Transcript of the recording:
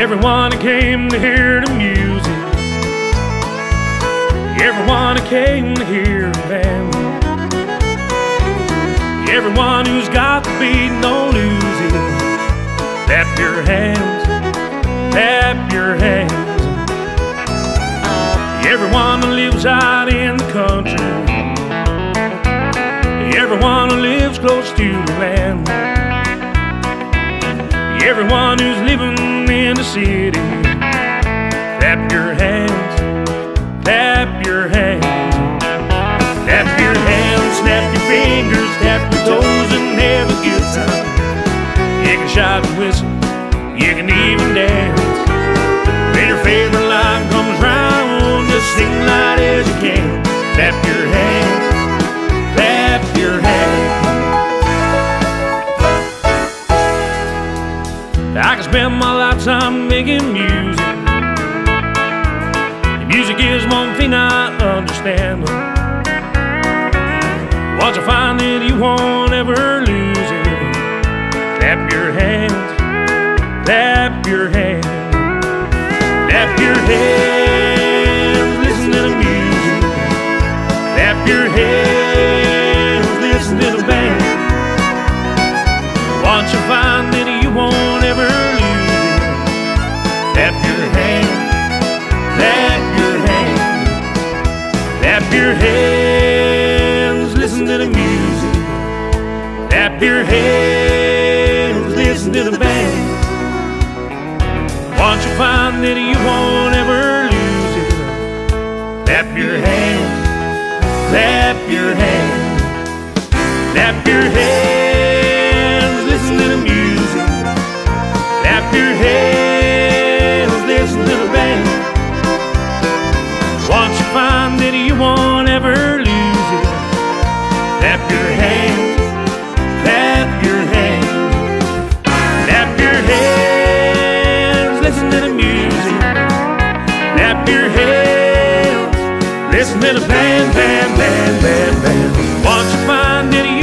Everyone who came to hear the music, everyone who came to hear the band, everyone who's got the beat, don't lose it. Clap your hands, clap your hands. Everyone who lives out in the country, everyone who lives close to the land, everyone who's living in the city, clap your hands, clap your hands. Clap your hands, snap your fingers, tap your toes and have a good time. You can shout and whistle, you can even dance. When your favorite line comes round, just sing loud as you can. Clap your hands, clap your hands. I can spend my lifetime making music. The music is one thing I understand. Once I find that you won't ever lose it, clap your hands, clap your hands. Clap your hands, listen to the music. Clap your hands, listen to the band. Once you find that you won't ever lose it, clap your hands, clap your hands. Clap your hands, listen to the music. Clap your hands, listen to the band. Once you find that you won't ever lose it, clap your hands, clap your hands. Clap your hands, listen to the music. Clap your hands, listen to the band. Once you find that you won't ever lose it, clap your hands, clap your hands. Clap your hands, listen to the music. Clap your hands, listen to the band, band, band, band, band. Once you find that